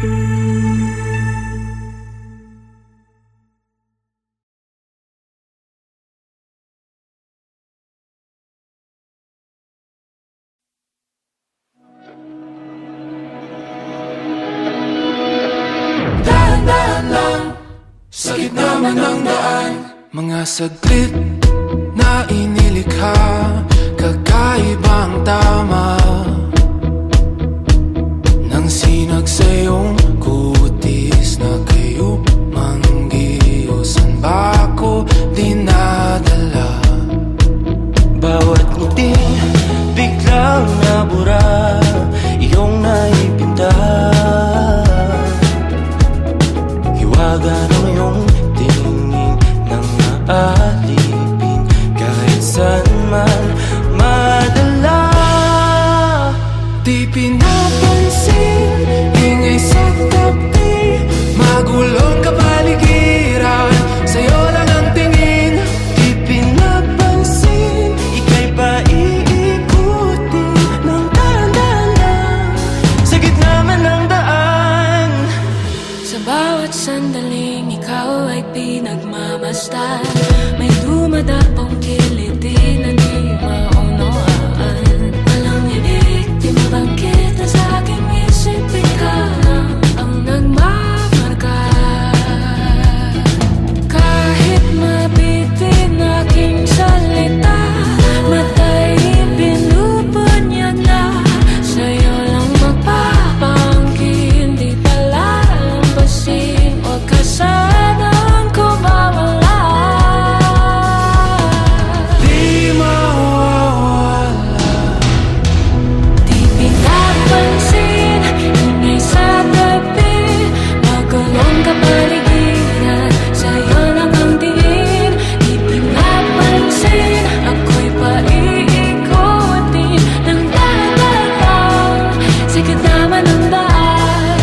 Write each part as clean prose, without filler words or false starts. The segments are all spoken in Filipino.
Sa gitna man ng daan, mga saglit na inilikha, kakaibang tama nang sinag sa iyong kutis na kayo manggiusan ba ako dinadala? Bawat ngiting biglang nabura, iyong naipinta. Hiwaga ng iyong tingin nang maalipin, kahit saan man madala. Di pinapansin, ingay sa tabi, magulong kapaligiran, sa'yo lang ang tingin. Di pinapansin, ika'y paiikutin ng dahan-dahan sa gitna man ng daan. Sa bawat sandaling ikaw ay pinagmamasdan, may dumadapong kiliti na di maunawaan. Walang ibig, di mabangkit na sa aking isip, ikaw lang ang nagmamarka. Kahit mabitin aking salita, matay pinupunyag na, sa'yo lang magpapangkin, di pala lampasin, huwag ka sanang kumawala. Di mawawala. Di pinapansin, ingay sa tabi, magulong kapaligiran, sa'yo lang ang tingin. Di pinapansin, ako'y paiikutin ng dahan-dahan sa gitna man ng daan.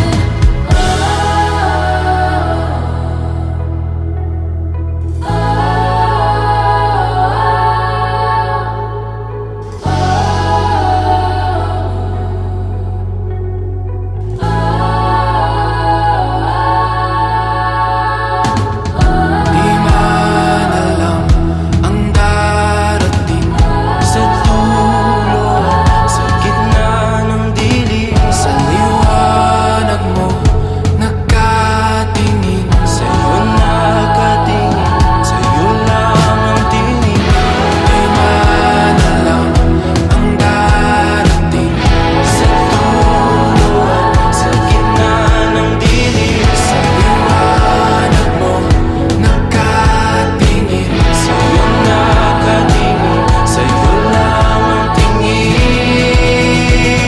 Di man alam ang darating Sa dulo, sa gitna ng dilim, sa liwanag mo, nakatingin. sa'yo nakatingin, sa'yo lang ang tingin. Di man alam ang darating Sa dulo, sa gitna ng dilim, sa liwanag mo, nakatingin. sa'yo nakatingin, sa'yo lang ang tingin.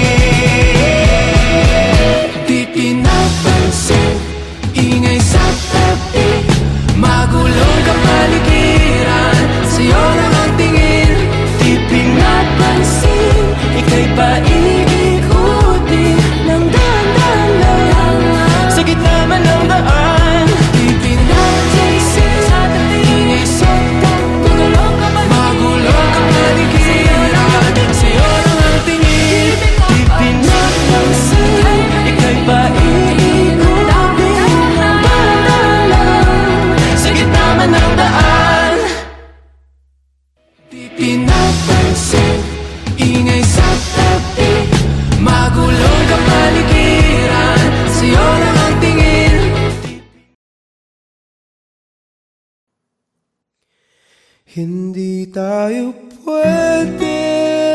Di pinapansin, ingay sa tabi, magulong kapaligiran, sa'yo lang ang tingin. Di pinapansin, ika'y paiikutin ng dahan-dahan lang sa gitna man ng daan. Di pinapansin, ingay sa tabi, magulong kapaligiran, sa'yo lang ang tingin. Di pinapansin, ika'y paiikutin ng dahan-dahan lang sa gitna man ng daan. Di pinapansin, ingay sa tabi, magulong kapaligiran, sa'yo lang ang tingin. Hindi tayo pwede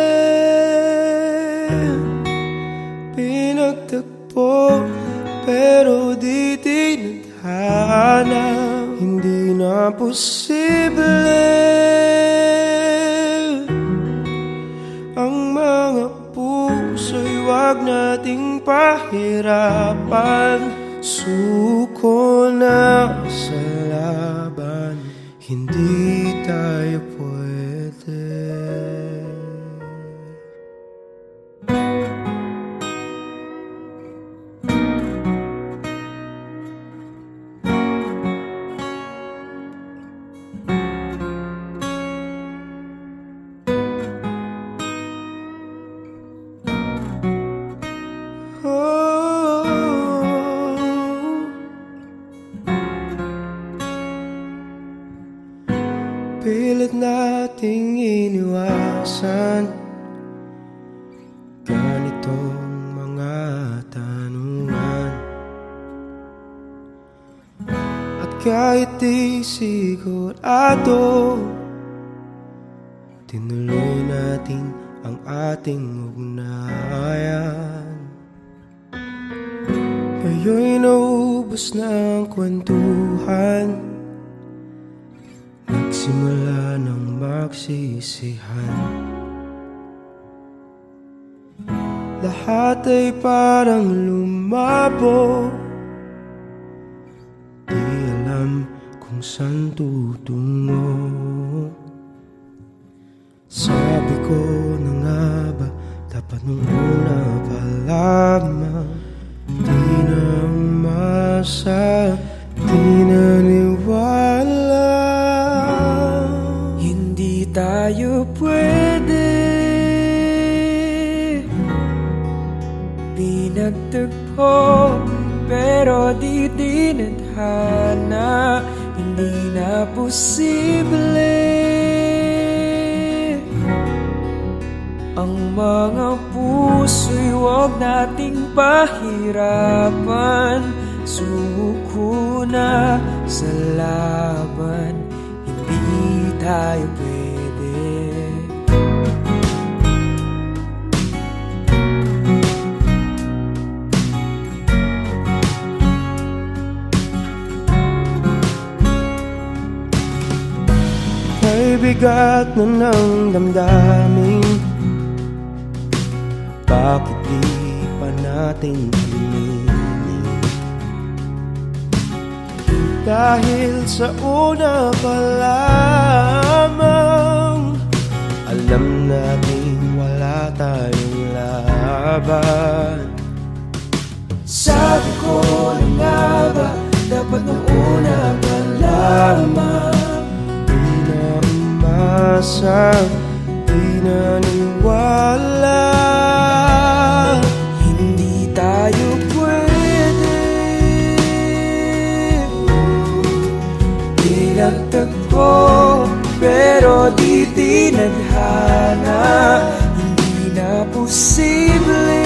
pinagtagpo, pero di tinadhana. Hindi na posible ang mga puso'y wag nating pahirapan. Suko na sa laban, hindi tayo pwede. kahit di sigurado, tinuloy natin ang ating ugnayan. Ngayon'y naubos na ang kwentuhan, nagsimula ng magsisihan. Lahat ay parang lumabo, di alam kung saan tutungo. Sabi ko na nga ba, dapat nung una pa lamang, di na umasa, di naniwala. Hindi tayo pwede pinagtagpo, pero di dinadhana. Hindi na posible ang mga puso'y huwag nating pahirapan. Sumuko na sa laban, hindi tayo pwede. May bigat na ng damdamin, bakit di pa natin aminin? Dahil sa una pa lamang, alam natin wala tayong laban. Sabi ko na nga ba, dapat nung una pa lamang, di naniwala. Hindi tayo pwede pinagtagpo, pero di tinadhana. Hindi na posible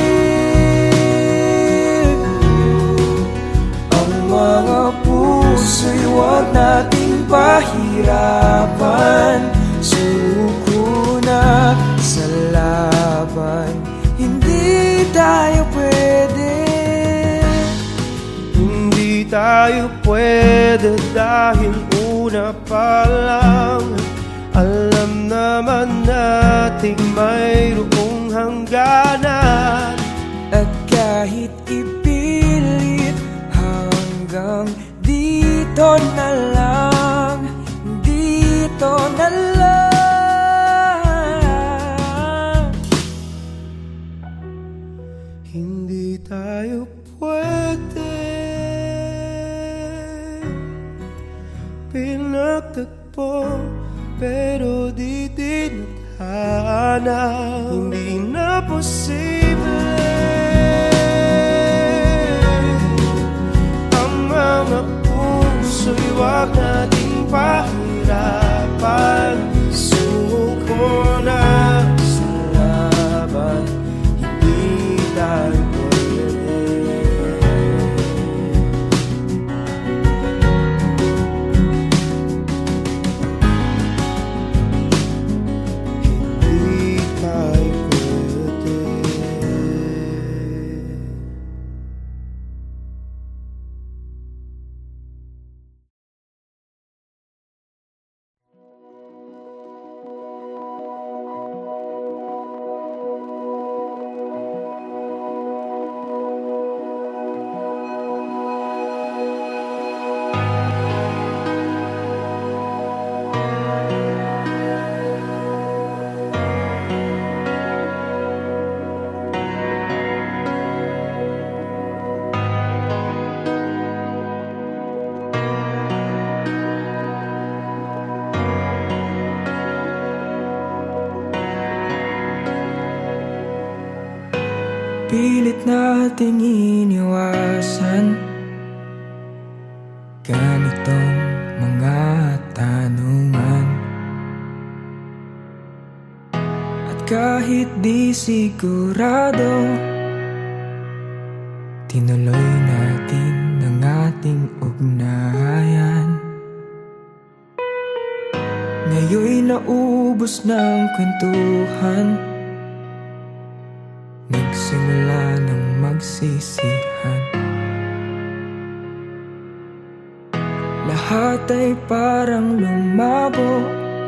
ang mga puso'y huwag nating pahirapan. Suko na sa laban, hindi tayo pwede. Hindi tayo pwede dahil una pa lang, alam naman nating mayroong hangganan. At kahit ipilit, hanggang dito na lang, dito na lang. Hindi tayo pwede pinagtagpo, pero di dinadhana. Hindi na posible ang mga puso'y huwag nating pahirapan. Suko na sa laban, hindi tayo pilit nating iniwasan ganitong mga tanungan. At kahit di sigurado, tinuloy natin ang ating ugnayan. naubos ng kwentuhan, nagsimula ng magsisihan. Lahat ay parang lumabo,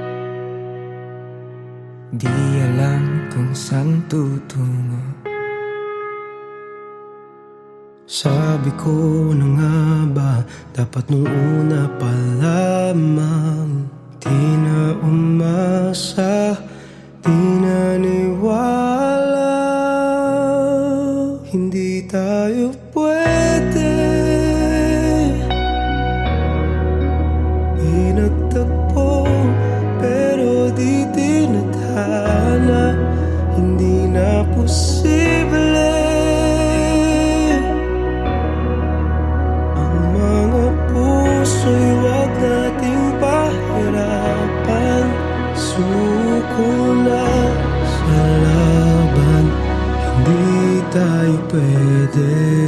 di alam kung saan tutungo. Sabi ko na nga ba, dapat nung una pa lamang. Di na umasa, di naniwala, hindi tayo pwede. Pinagtagpo pero di tinadhana, hindi na posible. Ang mga puso'y wag nating pahirapan. Suko na sa laban, hindi tayo pwede.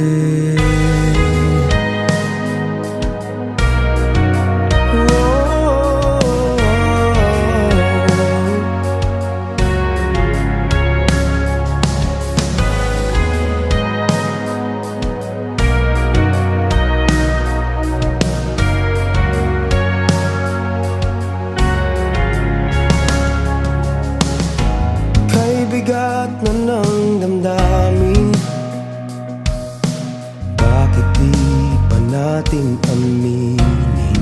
Bigat na ng damdamin, bakit di pa natin aminin?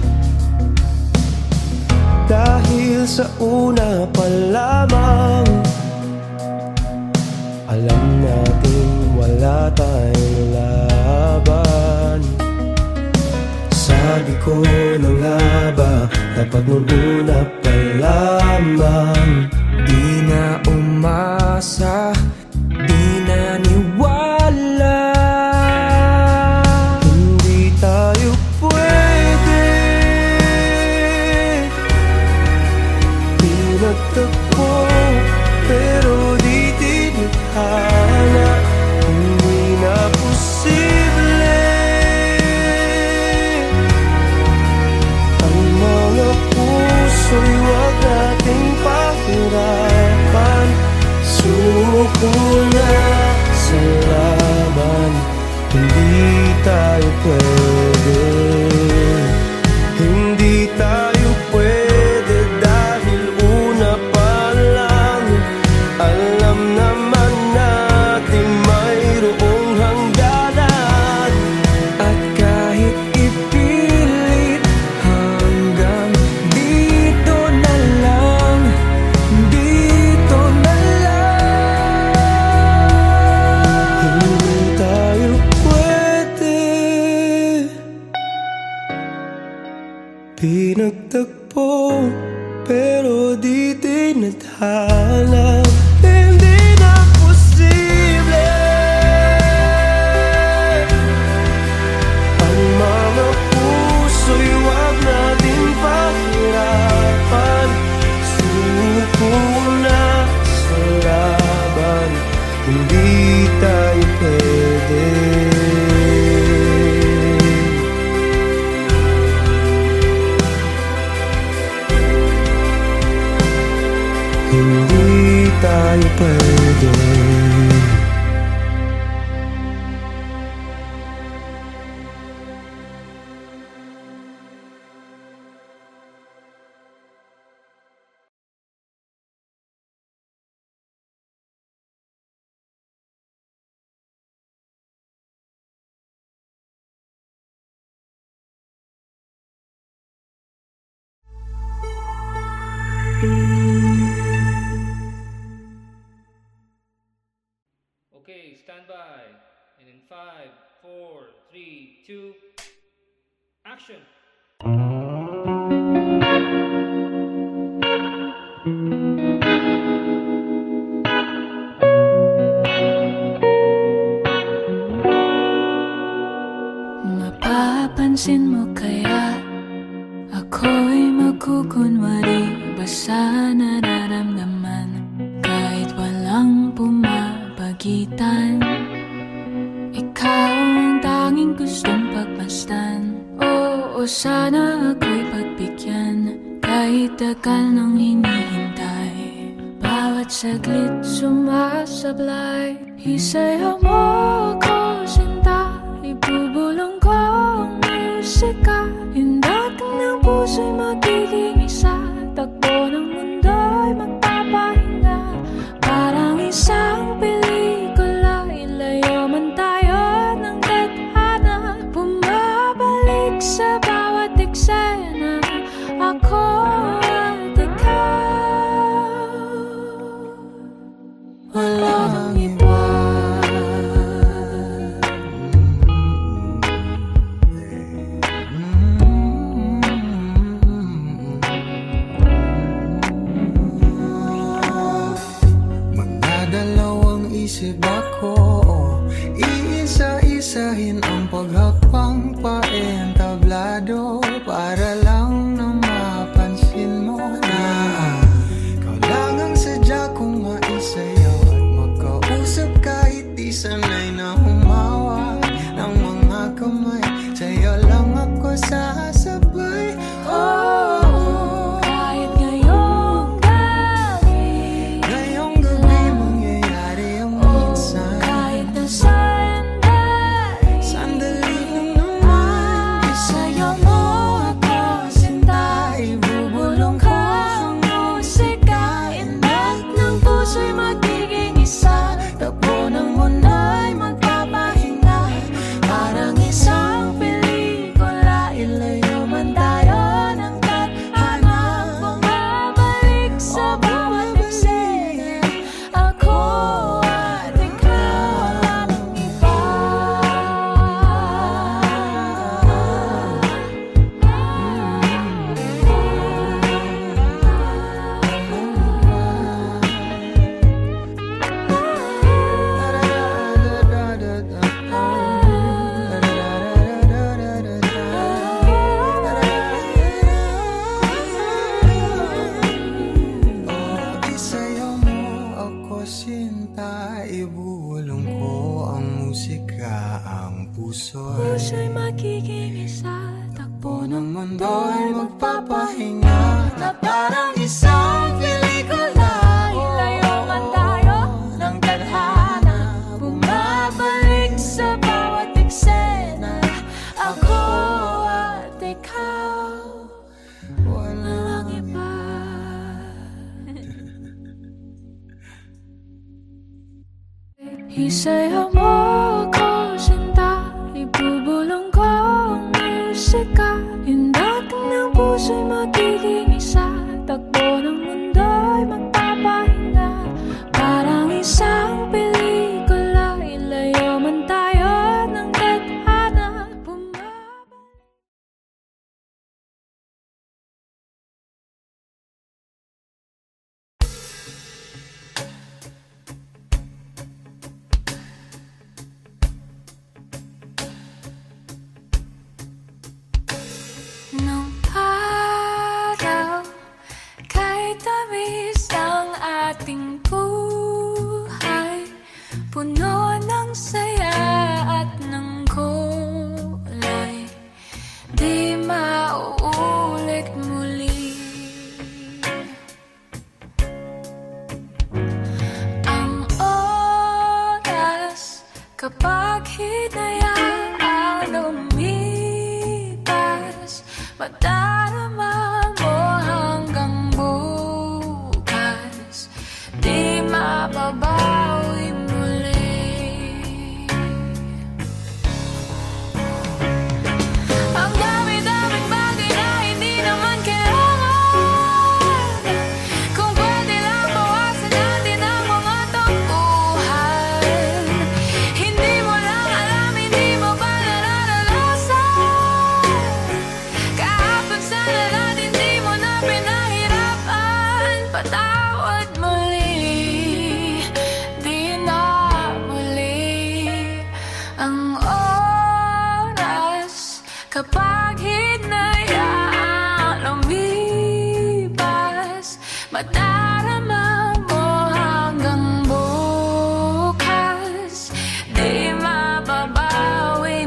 Dahil sa una pa lamang, alam natin wala tayong laban. Sabi ko na nga ba, dapat nung una pa lamang. Di na umasa, di naniwala, hindi tayo pwede. Pinagtagpo pero di tinadhana, hindi na posible. Ang mga puso'y wag nating pahirapan. Suko na sa laban, hindi tayo pwede. Hindi tayo pwede dahil una pa lang, alam naman natin mayroong hangganan. at kahit ipilit hanggang dito na lang, dito na lang. Hindi tayo pwede. Pinagtagpo pero di tinadhana, hindi na posible. Ang mga puso'y wag natin pahirapan. Suko na sa laban, hindi tayo pwede. Hindi tayo pwede. Okay, stand by. And in 5, 4, 3, 2, action! Mapapansin mo kaya ako'y magkukunwari ba sa nararamdaman kahit walang pumapagitan? Ikaw ang tanging gustong pagmasdan. Oo, sana ako'y pagbigyan kahit Kahit tagal nang hinihintay, bawat saglit sumasablay. Isayaw mo ako, sinta, ibubulong ko ang musika. Hindak ng puso'y magiging isa, takbo ng mundo'y magpapahinga. Parang isang pelikula, ilayo man tayo ng tadhana. Bumabalik sa bawat eksena, ako at ikaw. Walang iba. Magdadalawang isip ako, iisa-isahin ang paghapang paentablado, para lang na mapansin mo na ikaw lang ang sadya kong maisayaw at magkausap kahit di sanay na humawa ng mga kamay. Sa'yo lang ako sasabay. Oh, Kahit ngayong gabi, ngayong gabi mangyayari ang minsan. kahit na sandali, Sandali lang naman, isayaw mo ako, sinta, ibubulong ko ang musika. Indak ng puso'y magiging isa, takbo ng mundo'y magpapahinga. Parang isang pelikula, ilayo man tayo ng tadhana. Bumabalik sa bawat eksena, ako at ikaw, walang iba. Isayaw mo ako, sinta, ibulong ko ang musika. Ang puso'y Puso'y magiging isa, takbo ng ng mundo'y magpapahinga, na parang isang pelikula. ilayo man tayo ng tadhana. Bumabalik sa bawat eksena, ako at ikaw, walang iba. Isayaw mo ako, sinta, ibubulong ko ang musika. Hindak ng puso'y magiging isa, takbo ng mundo'y magpapahinga. Parang isang pelikula, ilayo man tayo ng tadhana. Bumabalik. Nung araw, kay tamis ang ating buhay, puno ng saya at ng kulay, di mauulit muli. Ang oras, kapag hinayaan lumipas, madarama mo hanggang bukas, di mababawi muli. Ang dami-daming bagay na hindi naman kailangan, kung pwede lang bawasan natin ang mga tampuhan. Hindi mo lang alam, hindi mo ba nararanasan? Kahapon sana natin di mo na pinahirapan. Patawad muli, di na muli. Ang oras, kapag hinayaan lumipas, madarama mo hanggang bukas, di mababawi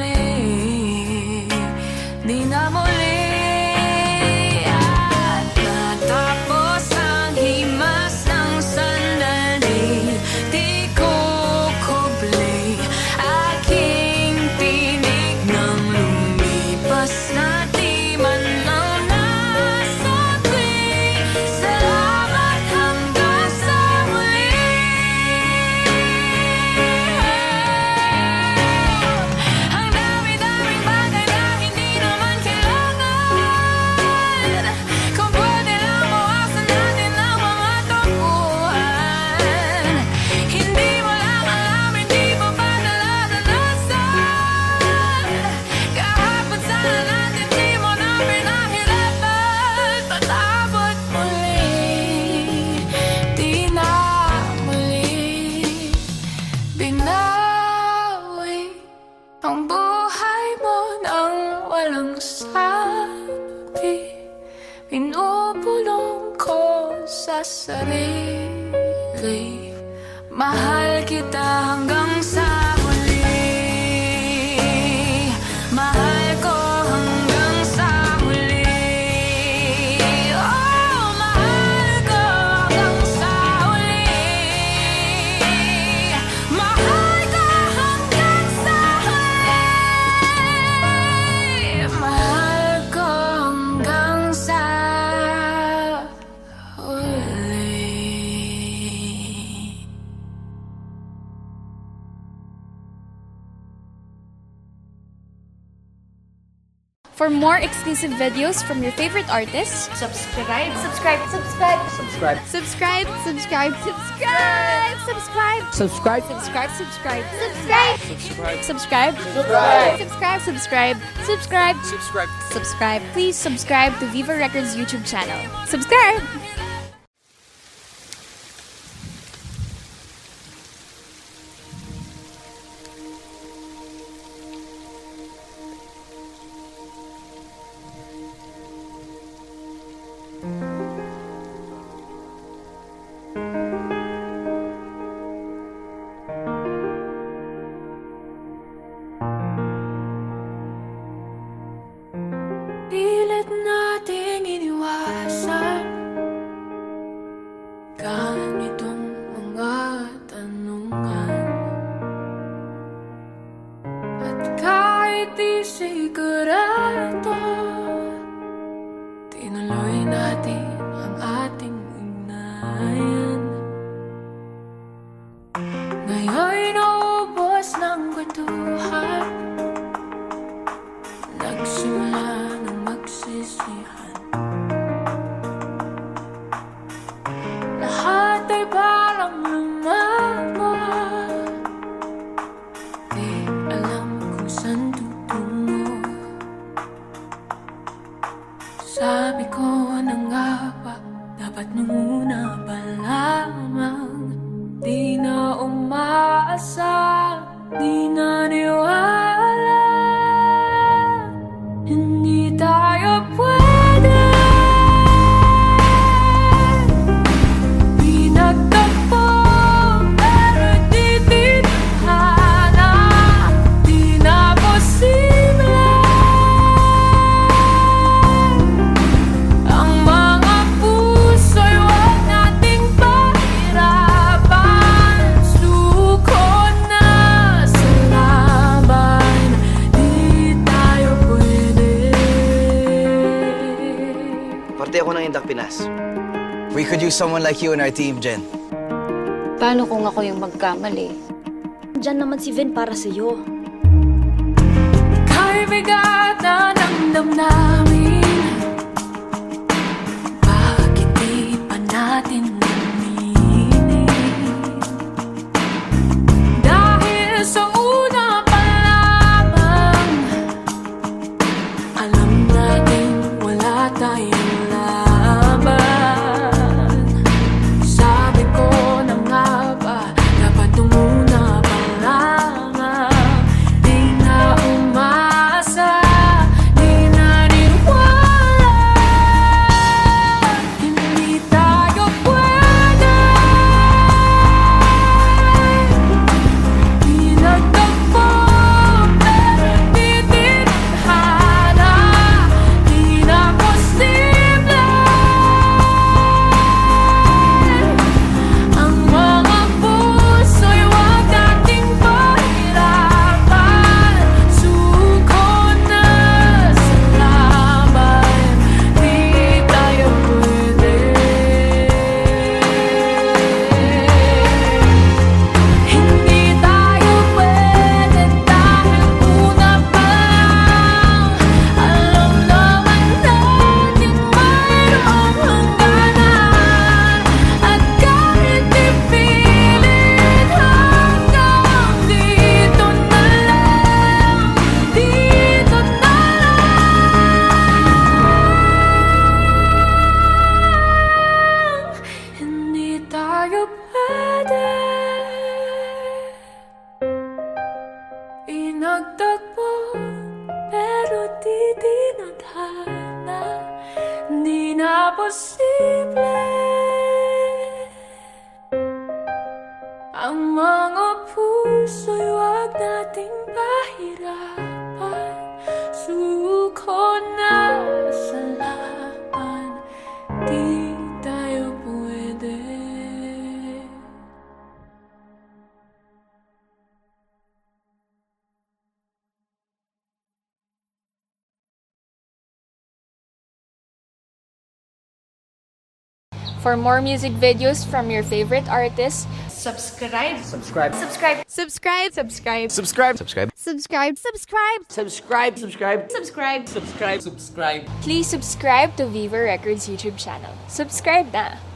muli, di na muli. At ang buhay mo nang walang sabi. Pinupulong ko sa sarili, mahal kita hanggang sa huli. Mahal ko hanggang sa huli. Oh, mahal ko hanggang sa huli. Mahal ko hanggang sa huli. Mahal ko hanggang sa For more exclusive videos from your favorite artists, subscribe. Subscribe. Subscribe. Subscribe. Subscribe. Subscribe. Subscribe. Subscribe. Subscribe. Subscribe. Subscribe. Subscribe. Subscribe. Subscribe. Subscribe. Subscribe. Subscribe. Subscribe. Subscribe. Please subscribe to Viva Records YouTube channel. Subscribe. Pilit nating iniwasan ganitong mga tanungan. At kahit di sigurado, tinuloy natin ang ating ugnayan. Ngayon'y naubos ng kwentuhan, nagsimula ng magsisihan. Lahat ay parang lumabo, di alam kung saan tutungo. Sabi ko na nga ba, dapat nung una pa lamang, di na umaasa, di naniwala. Hindi tayo pwede, pinagtagpo pero di tinadhana, di na posible ang mga puso'y huwag nating pahirapan. Suko na sa laban, di tayo pwede. Parte ako ng Indak Pinas. We could use someone like you in our team, Jen. Paano kung ako yung magkamali? Diyan naman si Vin para sa'yo. Kay bigat na ng damdamin, bakit di pa natin aminin? Dahil sa una pa lamang, alam natin wala tayong laban. Sabi ko na nga ba, dapat nung una pa lamang, di na umasa, di na niwala. Hindi tayo pwede, pinagtagpo pero di tinadhana. Di na posible ang mga puso'y wag nating pahirapan. Suko na sa laban, di tayo pwede. For more music videos from your favorite artists, Subscribe. Subscribe. Subscribe. subscribe. Subscribe. Subscribe. Subscribe. Subscribe. Please subscribe to Viva Records YouTube channel. Subscribe na!